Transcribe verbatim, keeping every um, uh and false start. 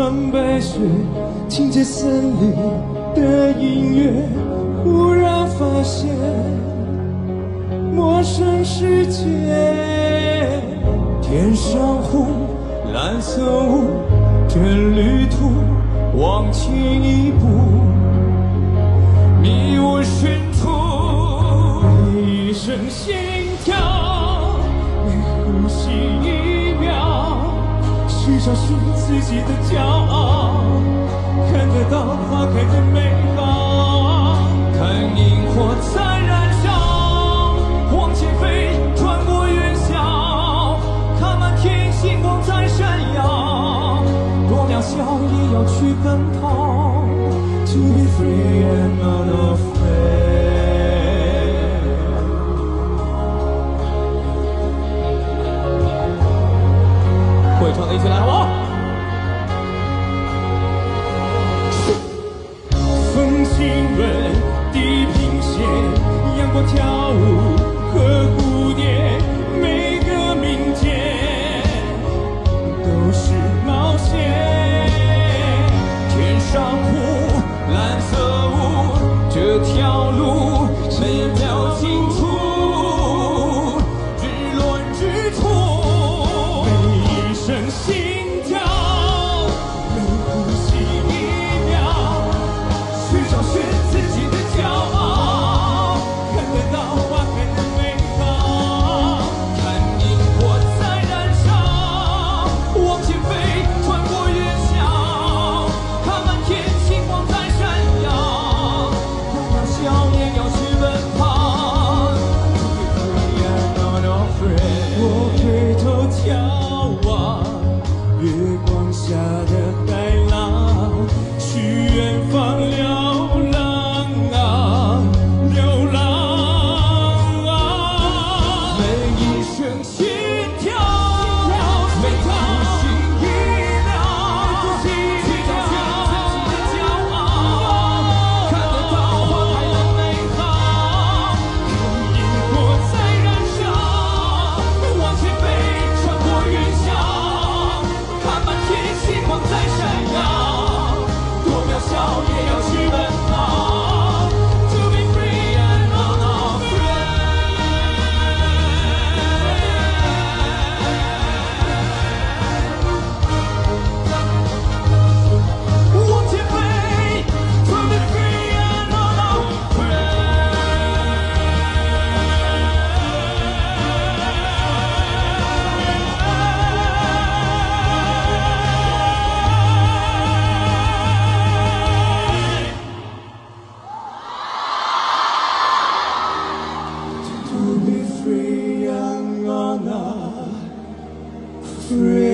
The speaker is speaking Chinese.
霜白雪，听着森林的音乐，忽然发现陌生世界。天上红，蓝色雾，这旅途往前一步，迷雾深处，每一声心跳，每呼吸一秒，去找寻自己的骄傲，看得到花开的美好，看萤火在燃烧，往前飞，穿过云霄，看满天星光在闪耀，多渺小也要去奔跑。To be free and not afraid。 会唱的一起来好不好？风轻润，地平线，阳光跳舞和蝴蝶，每个明天都是冒险。天上湖，蓝色雾，这条路每秒清楚，日落日出，每一声心跳，每呼吸一秒，去找寻自己的骄傲，看得到花开的美好，看萤火在燃烧，往前飞，穿过云霄，看满天星光在闪耀，多渺小也要去奔跑。Free and not afraid。我回头眺望月光下的海浪，去远方流浪啊，流浪啊，每一声心跳，每呼吸一秒，去找寻自己的骄傲，看得到花开的美好，看萤火在燃烧，往前飞，穿过云霄，看满天星光在闪耀，多渺小也要去奔跑。To be free and not afraid。往前飞 ，To be free and not afraid。 To be free and not afraid。